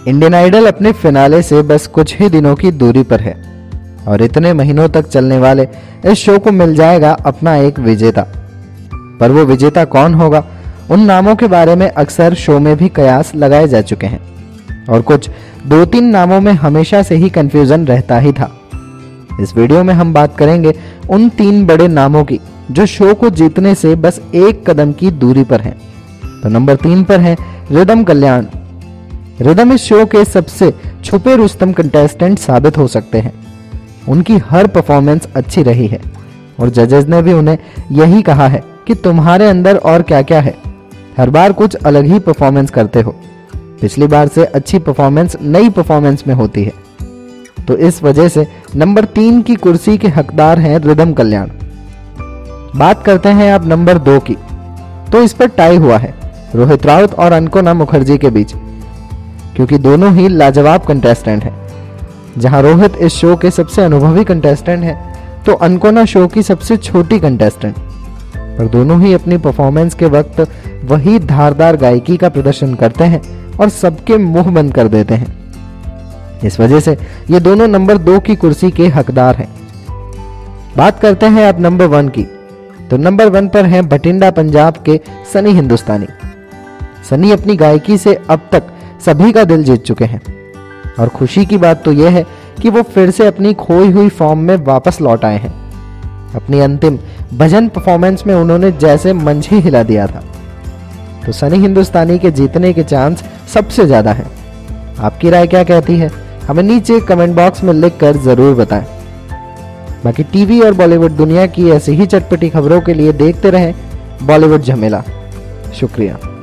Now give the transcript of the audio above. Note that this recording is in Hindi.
इंडियन आइडल अपने फिनाले से बस कुछ ही दिनों की दूरी पर है और इतने महीनों तक चलने वाले इस शो को मिल जाएगा अपना एक विजेता। पर वो विजेता कौन होगा, उन नामों के बारे में अक्सर शो में भी कयास लगाए जा चुके हैं और कुछ 2-3 नामों में हमेशा से ही कंफ्यूजन रहता ही था। इस वीडियो में हम बात करेंगे उन 3 बड़े नामों की जो शो को जीतने से बस एक कदम की दूरी पर हैं। तो नंबर 3 पर है रिदम कल्याण। रिदम इस शो के सबसे छुपे रुस्तम कंटेस्टेंट साबित हो सकते हैं। उनकी हर परफॉर्मेंस अच्छी रही है और जजेस ने भी उन्हें यही कहा है कि तुम्हारे अंदर और क्या क्या है, हर बार कुछ अलग ही परफॉर्मेंस करते हो। पिछली बार से अच्छी परफॉर्मेंस नई परफॉर्मेंस में होती है। तो इस वजह से नंबर 3 की कुर्सी के हकदार हैं रिदम कल्याण। बात करते हैं आप नंबर 2 की, तो इस पर टाई हुआ है रोहित राउत और अनकोना मुखर्जी के बीच, क्योंकि दोनों ही लाजवाब कंटेस्टेंट हैं। जहां रोहित इस शो के सबसे अनुभवी कंटेस्टेंट हैं, तो अनकोना शो की सबसे छोटी कंटेस्टेंट। पर दोनों ही अपनी परफॉर्मेंस के वक्त वही धारदार गायकी का प्रदर्शन करते हैं और सबके मुंह बंद कर देते हैं। इस वजह से ये दोनों नंबर 2 की कुर्सी के हकदार हैं। बात करते हैं अब नंबर 1 की, तो नंबर 1 पर हैं बठिंडा पंजाब के सनी हिंदुस्तानी। सनी अपनी गायकी से अब तक सभी का दिल जीत चुके हैं और खुशी की बात तो यह है कि वो फिर से अपनी खोई हुई फॉर्म में वापस लौट आए हैं। अपनी अंतिम भजन परफॉर्मेंस में उन्होंने जैसे मंच ही हिला दिया था। तो सनी हिंदुस्तानी के जीतने के चांस सबसे ज्यादा हैं। आपकी राय क्या कहती है, हमें नीचे कमेंट बॉक्स में लिखकर जरूर बताएं। बाकी टीवी और बॉलीवुड दुनिया की ऐसी ही चटपटी खबरों के लिए देखते रहें बॉलीवुड झमेला। शुक्रिया।